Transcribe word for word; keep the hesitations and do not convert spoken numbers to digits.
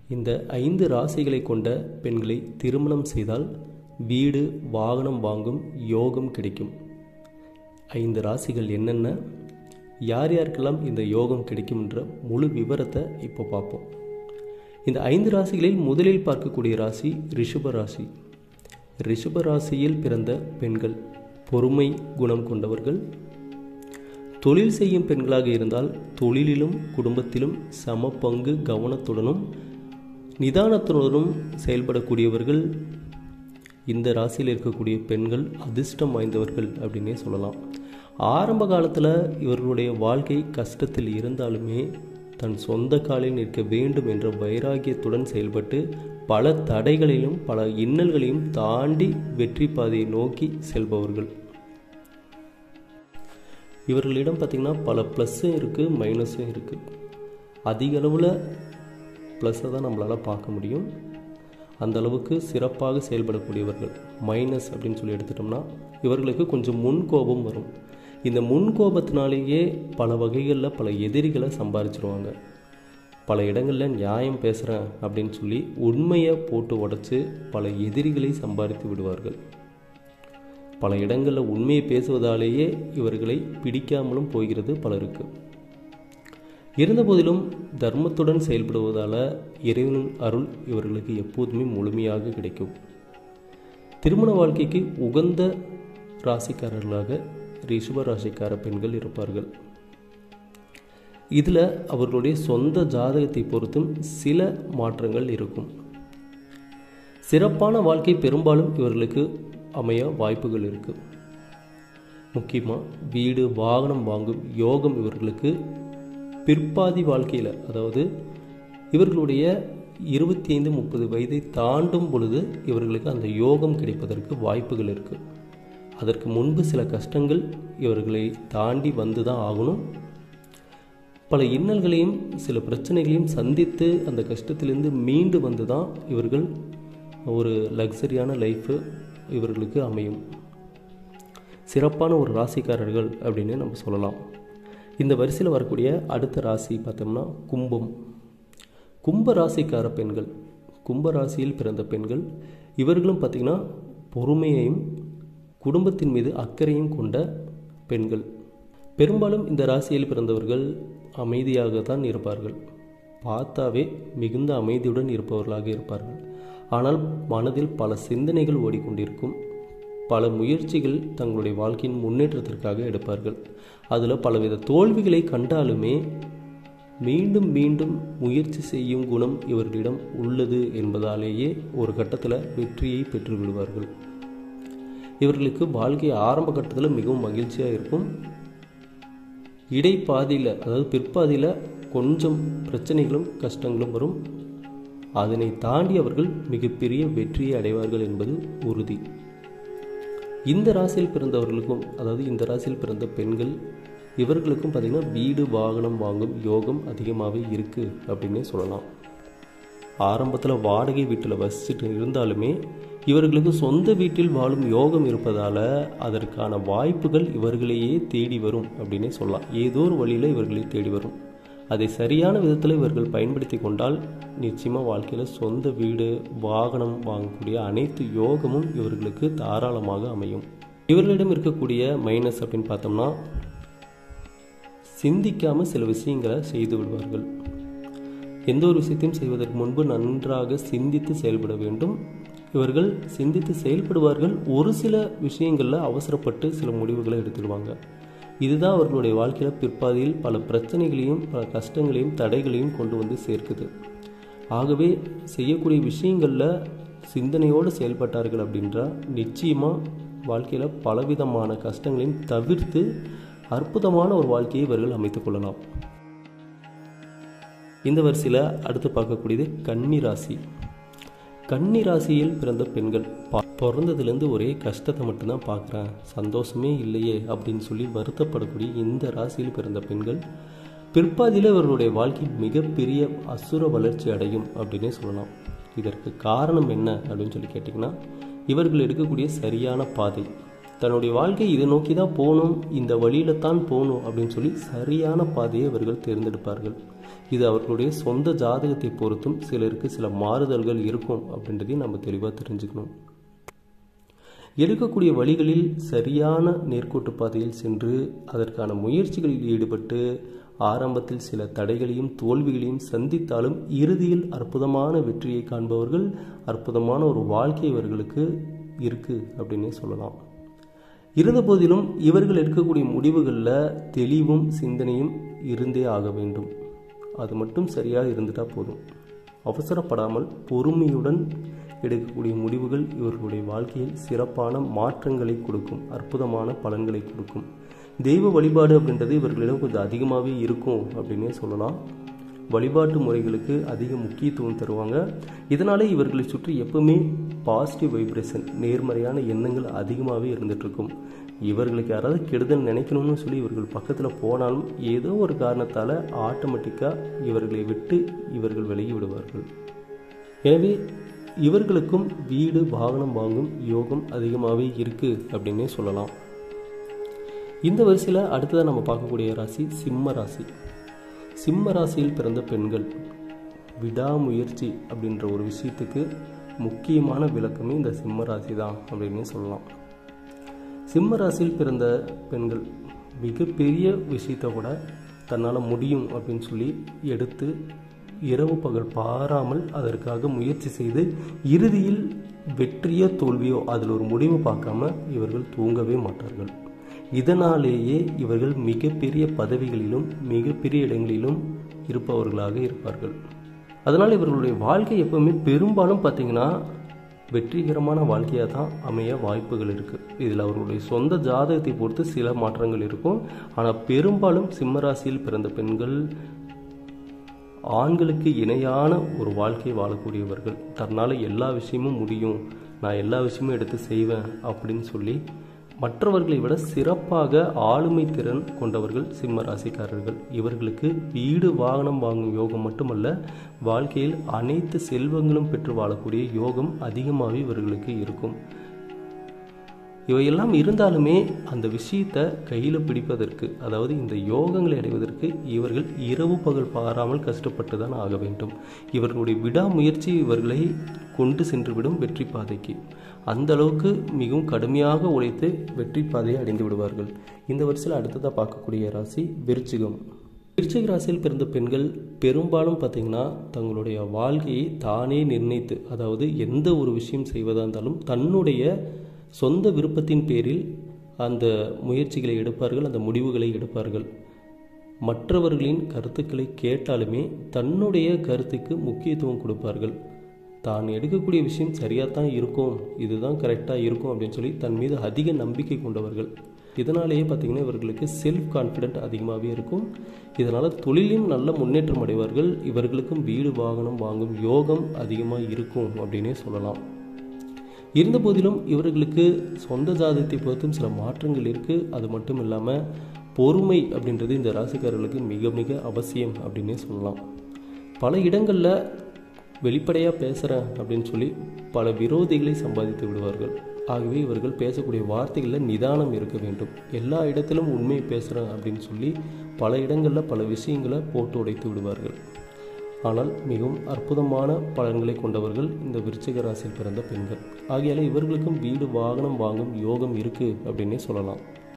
இந்த ஐந்து ராசிகளை கொண்ட பெண்களை திருமணம் செய்தால் வீடு வாகனம் வாங்கும் யோகம் கிடைக்கும். ஐந்து ராசிகள் என்னென்ன, யார் யாருக்கெல்லாம் இந்த யோகம் கிடைக்கும்ன்ற முழு விவரத்தை இப்போ பார்ப்போம். இந்த ஐந்து ராசிகளில் முதலில் பார்க்கக்கூடிய ராசி ரிஷப ராசி. ரிஷப ராசியில் பிறந்த பெண்கள் பொறுமை குணம் கொண்டவர்கள். தொழில் செய்யும் பெண்களாக இருந்தால் தொழிலிலும் குடும்பத்திலும் சம பங்கு கவனத்துடனும் நிதானத்துடனும் செயல்படக்கூடியவர்கள். இந்த ராசியில் இருக்கக்கூடிய பெண்கள் அதிர்ஷ்டம் வாய்ந்தவர்கள் அப்படின்னே சொல்லலாம். ஆரம்ப காலத்தில் இவர்களுடைய வாழ்க்கை கஷ்டத்தில் இருந்தாலுமே தன் சொந்த காலில் நிற்க வேண்டும் என்ற வைராகியத்துடன் செயல்பட்டு பல தடைகளையும் பல இன்னல்களையும் தாண்டி வெற்றி பாதையை நோக்கி செல்பவர்கள். இவர்களிடம் பார்த்திங்கன்னா பல ப்ளஸ்ஸும் இருக்குது, மைனஸும் இருக்குது. அதிக அளவில் ப்ளஸ்ஸை தான் நம்மளால் பார்க்க முடியும். அந்த அளவுக்கு சிறப்பாக செயல்படக்கூடியவர்கள். மைனஸ் அப்படின்னு சொல்லி எடுத்துட்டோம்னா இவர்களுக்கு கொஞ்சம் முன்கோபம் வரும். இந்த முன்கோபத்தினாலேயே பல வகைகளில் பல எதிரிகளை சம்பாதிச்சிருவாங்க. பல இடங்களில் நியாயம் பேசுகிறேன் அப்படின்னு சொல்லி உண்மையை போட்டு உடச்சி பல எதிரிகளை சம்பாதித்து விடுவார்கள். பல இடங்களில் உண்மையை பேசுவதாலேயே இவர்களை பிடிக்காமலும் போகிறது பலருக்கு. இருந்தபோதிலும் தர்மத்துடன் செயல்படுவதால் இறைவனின் அருள் இவர்களுக்கு எப்போதுமே முழுமையாக கிடைக்கும். திருமண வாழ்க்கைக்கு உகந்த ராசிக்காரர்களாக ரிஷப ராசிக்கார பெண்கள் இருப்பார்கள். இதில் அவர்களுடைய சொந்த ஜாதகத்தை பொறுத்தும் சில மாற்றங்கள் இருக்கும். சிறப்பான வாழ்க்கை பெரும்பாலும் இவர்களுக்கு அமைய வாய்ப்புகள் இருக்குது. முக்கியமாக வீடு வாகனம் வாங்கும் யோகம் இவர்களுக்கு பிற்பாதி வாழ்க்கையில், அதாவது இவர்களுடைய இருபத்தி ஐந்து முப்பது வயதை தாண்டும் பொழுது இவர்களுக்கு அந்த யோகம் கிடைப்பதற்கு வாய்ப்புகள் இருக்குது. அதற்கு முன்பு சில கஷ்டங்கள் இவர்களை தாண்டி வந்து தான் ஆகணும். பல இன்னல்களையும் சில பிரச்சனைகளையும் சந்தித்து அந்த கஷ்டத்திலிருந்து மீண்டு வந்து தான் இவர்கள் ஒரு லக்ஸரியான லைஃபு இவர்களுக்கு அமையும். சிறப்பான ஒரு ராசிக்காரர்கள் அப்படின்னு நம்ம சொல்லலாம். இந்த வரிசையில் வரக்கூடிய அடுத்த ராசி பார்த்தோம்னா கும்பம். கும்ப ராசிக்கார பெண்கள், கும்ப ராசியில் பிறந்த பெண்கள் இவர்களும் பார்த்திங்கன்னா பொறுமையையும் குடும்பத்தின் மீது அக்கறையும் கொண்ட பெண்கள். பெரும்பாலும் இந்த ராசியில் பிறந்தவர்கள் அமைதியாக தான் இருப்பார்கள். பார்த்தாவே மிகுந்த அமைதியுடன் இருப்பவர்களாக இருப்பார்கள். ஆனால் மனதில் பல சிந்தனைகள் ஓடிக்கொண்டிருக்கும். பல முயற்சிகள் தங்களுடைய வாழ்க்கையின் முன்னேற்றத்திற்காக எடுப்பார்கள். அதில் பலவித தோல்விகளை கண்டாலுமே மீண்டும் மீண்டும் முயற்சி செய்யும் குணம் இவர்களிடம் உள்ளது என்பதாலேயே ஒரு கட்டத்தில் வெற்றியை பெற்று விடுவார்கள். இவர்களுக்கு வாழ்க்கை ஆரம்ப கட்டத்தில் மிகவும் மகிழ்ச்சியாக இருக்கும். இடைப்பாதியில், அதாவது பிற்பாதியில் கொஞ்சம் பிரச்சனைகளும் கஷ்டங்களும் வரும். அதனை தாண்டி அவர்கள் மிகப்பெரிய வெற்றியை அடைவார்கள் என்பது உறுதி. இந்த ராசியில் பிறந்தவர்களுக்கும், அதாவது இந்த ராசியில் பிறந்த பெண்கள் இவர்களுக்கும் பார்த்திங்கன்னா வீடு வாகனம் வாங்கும் யோகம் அதிகமாகவே இருக்குது அப்படின்னே சொல்லலாம். ஆரம்பத்தில் வாடகை வீட்டில் வசிச்சுட்டு இருந்தாலுமே இவர்களுக்கு சொந்த வீட்டில் வாழும் யோகம் இருப்பதால் அதற்கான வாய்ப்புகள் இவர்களையே தேடி வரும் அப்படின்னே சொல்லலாம். ஏதோ ஒரு வழியில் இவர்களை தேடி வரும். அதை சரியான விதத்தில் இவர்கள் பயன்படுத்தி கொண்டால் நிச்சயமாக வாழ்க்கையில் சொந்த வீடு வாகனம் வாங்கக்கூடிய அனைத்து யோகமும் இவர்களுக்கு தாராளமாக அமையும். இவர்களிடம் இருக்கக்கூடிய மைனஸ் அப்படின்னு பார்த்தோம்னா சிந்திக்காமல் சில விஷயங்களை செய்து விடுவார்கள். எந்த ஒரு விஷயத்தையும் செய்வதற்கு முன்பு நன்றாக சிந்தித்து செயல்பட வேண்டும். இவர்கள் சிந்தித்து செயல்படுவார்கள். ஒரு சில விஷயங்களில் அவசரப்பட்டு சில முடிவுகளை எடுத்துடுவாங்க. இதுதான் அவர்களுடைய வாழ்க்கையில் பிற்பாதையில் பல பிரச்சனைகளையும் பல கஷ்டங்களையும் தடைகளையும் கொண்டு வந்து சேர்க்குது. ஆகவே செய்யக்கூடிய விஷயங்களில் சிந்தனையோடு செயல்பட்டார்கள் அப்படின்றா நிச்சயமாக வாழ்க்கையில் பலவிதமான கஷ்டங்களையும் தவிர்த்து அற்புதமான ஒரு வாழ்க்கையை இவர்கள் அமைத்துக் கொள்ளலாம். இந்த வரிசையில் அடுத்து பார்க்கக்கூடியது கன்னி ராசி. கன்னி ராசியில் பிறந்த பெண்கள் பிறந்ததுலேருந்து ஒரே கஷ்டத்தை மட்டும்தான் பார்க்குறேன், சந்தோஷமே இல்லையே அப்படின்னு சொல்லி வருத்தப்படக்கூடிய இந்த ராசியில் பிறந்த பெண்கள் பிற்பாதியில் இவர்களுடைய வாழ்க்கை மிகப்பெரிய அசுர வளர்ச்சி அடையும் அப்படின்னே சொல்லலாம். இதற்கு காரணம் என்ன அப்படின்னு சொல்லி கேட்டிங்கன்னா இவர்கள் எடுக்கக்கூடிய சரியான பாதை. தன்னுடைய வாழ்க்கை இதை நோக்கி தான் போகணும், இந்த வழியில் தான் போகணும் அப்படின்னு சொல்லி சரியான பாதையை இவர்கள் தேர்ந்தெடுப்பார்கள். இது அவர்களுடைய சொந்த ஜாதகத்தை பொறுத்தும் சிலருக்கு சில மாறுதல்கள் இருக்கும் அப்படின்றதையும் நம்ம தெளிவாக தெரிஞ்சுக்கணும். எடுக்கக்கூடிய வழிகளில் சரியான நேர்கோட்டு பாதையில் சென்று அதற்கான முயற்சிகளில் ஈடுபட்டு ஆரம்பத்தில் சில தடைகளையும் தோல்விகளையும் சந்தித்தாலும் இறுதியில் அற்புதமான வெற்றியை காண்பவர்கள், அற்புதமான ஒரு வாழ்க்கை இவர்களுக்கு இருக்கு அப்படின்னே சொல்லலாம். இருந்த போதிலும் இவர்கள் எடுக்கக்கூடிய முடிவுகளில் தெளிவும் சிந்தனையும் இருந்தே ஆக வேண்டும். அது மட்டும் சரியாக இருந்துட்டா போதும். அவசரப்படாமல் பொறுமையுடன் எடுக்கக்கூடிய முடிவுகள் இவர்களுடைய வாழ்க்கையில் சிறப்பான மாற்றங்களை கொடுக்கும், அற்புதமான பலன்களை கொடுக்கும். தெய்வ வழிபாடு அப்படின்றது இவர்களிடம் கொஞ்சம் அதிகமாகவே இருக்கும் அப்படின்னே சொல்லலாம். வழிபாட்டு முறைகளுக்கு அதிக முக்கியத்துவம் தருவாங்க. இதனாலே இவர்களை சுற்றி எப்பவுமே பாசிட்டிவ் வைப்ரேஷன், நேர்மறையான எண்ணங்கள் அதிகமாகவே இருந்துட்டு இருக்கும். இவர்களுக்கு யாராவது கெடுதல் நினைக்கணும்னு சொல்லி இவர்கள் பக்கத்தில் போனாலும் ஏதோ ஒரு காரணத்தால் ஆட்டோமேட்டிக்காக இவர்களை விட்டு இவர்கள் விலகி விடுவார்கள். எனவே இவர்களுக்கும் வீடு வாகனம் வாங்கும் யோகம் அதிகமாகவே இருக்குது அப்படின்னே சொல்லலாம். இந்த வரிசையில் அடுத்ததாக நம்ம பார்க்கக்கூடிய ராசி சிம்ம ராசி. சிம்ம ராசியில் பிறந்த பெண்கள் விடாமுயற்சி அப்படின்ற ஒரு விஷயத்துக்கு முக்கியமான விளக்கமே இந்த சிம்ம ராசி தான் அப்படின்னு சொல்லலாம். சிம்ம ராசியில் பிறந்த பெண்கள் மிகப்பெரிய விஷயத்தை கூட தன்னால் முடியும் அப்படின்னு சொல்லி எடுத்து இரவு பகல் பாராமல் அதற்காக முயற்சி செய்து இறுதியில் வெற்றியோ தோல்வியோ அதில் ஒரு முடிவு பார்க்காம இவர்கள் தூங்கவே மாட்டார்கள். இதனாலேயே இவர்கள் மிகப்பெரிய பதவிகளிலும் மிகப்பெரிய இடங்களிலும் இருப்பவர்களாக இருப்பார்கள். அதனால் இவர்களுடைய வாழ்க்கை எப்பவுமே பெரும்பாலும் பார்த்திங்கன்னா வெற்றிகரமான வாழ்க்கையாக தான் அமைய வாய்ப்புகள் இருக்குது. இதில் அவர்களுடைய சொந்த ஜாதகத்தை பொறுத்து சில மாற்றங்கள் இருக்கும். ஆனால் பெரும்பாலும் சிம்மராசியில் பிறந்த பெண்கள் ஆண்களுக்கு இணையான ஒரு வாழ்க்கையை வாழக்கூடியவர்கள். தன்னால் எல்லா விஷயமும் முடியும், நான் எல்லா விஷயமும் எடுத்து செய்வேன் அப்படின்னு சொல்லி மற்றவர்களை விட சிறப்பாக ஆளுமை திறன் கொண்டவர்கள் சிம்ம ராசிக்காரர்கள். இவர்களுக்கு வீடு வாகனம் வாங்கும் யோகம் மட்டுமல்ல, வாழ்க்கையில் அனைத்து செல்வங்களும் பெற்று வாழக்கூடிய யோகம் அதிகமாகவே இவர்களுக்கு இருக்கும். இவையெல்லாம் இருந்தாலுமே அந்த விஷயத்தை கையில் பிடிப்பதற்கு, அதாவது இந்த யோகங்களை அடைவதற்கு இவர்கள் இரவு பகல் பாராமல் கஷ்டப்பட்டு தான் ஆக வேண்டும். இவர்களுடைய விடாமுயற்சி இவர்களை கொண்டு சென்றுவிடும் வெற்றி பாதைக்கு. அந்த அளவுக்கு மிகவும் கடுமையாக உழைத்து வெற்றி பாதையை அடைந்து விடுவார்கள். இந்த வருஷத்தில் அடுத்ததாக பார்க்கக்கூடிய ராசி விருச்சிகம். விருச்சிக ராசியில் பிறந்த பெண்கள் பெரும்பாலும் பார்த்திங்கன்னா தங்களுடைய வாழ்க்கையை தானே நிர்ணயித்து, அதாவது எந்த ஒரு விஷயம் செய்வதாக இருந்தாலும் தன்னுடைய சொந்த விருப்பத்தின் பேரில் அந்த முயற்சிகளை எடுப்பார்கள், அந்த முடிவுகளை எடுப்பார்கள். மற்றவர்களின் கருத்துக்களை கேட்டாலுமே தன்னுடைய கருத்துக்கு முக்கியத்துவம் கொடுப்பார்கள். தான் எடுக்கக்கூடிய விஷயம் சரியாக தான் இருக்கும், இதுதான் கரெக்டாக இருக்கும் அப்படின்னு சொல்லி தன் மீது அதிக நம்பிக்கை கொண்டவர்கள். இதனாலேயே பார்த்திங்கன்னா இவர்களுக்கு செல்ஃப் கான்ஃபிடென்ட் அதிகமாகவே இருக்கும். இதனால் தொழிலும் நல்ல முன்னேற்றம் அடைவார்கள். இவர்களுக்கும் வீடு வாகனம் வாங்கும் யோகம் அதிகமாக இருக்கும் அப்படின்னே சொல்லலாம். இருந்த போதிலும் இவர்களுக்கு சொந்த ஜாதகத்தை பொறுத்தும் சில மாற்றங்கள் இருக்குது. அது மட்டும் இல்லாமல் பொறுமை அப்படின்றது இந்த ராசிக்காரர்களுக்கு மிக மிக அவசியம் அப்படின்னே சொல்லலாம். பல இடங்களில் வெளிப்படையாக பேசுகிறேன் அப்படின்னு சொல்லி பல விரோதிகளை சம்பாதித்து விடுவார்கள். ஆகவே இவர்கள் பேசக்கூடிய வார்த்தைகளில் நிதானம் இருக்க வேண்டும். எல்லா இடத்திலும் உண்மை பேசுகிறேன் அப்படின்னு சொல்லி பல இடங்களில் பல விஷயங்களை போட்டு உடைத்து விடுவார்கள். ஆனால் மிகவும் அற்புதமான பலன்களை கொண்டவர்கள் இந்த விருச்சிக ராசியில் பிறந்த பெண்கள். ஆகையால் இவர்களுக்கும் வீடு வாகனம் வாங்கும் யோகம் இருக்குது அப்படின்னே சொல்லலாம்.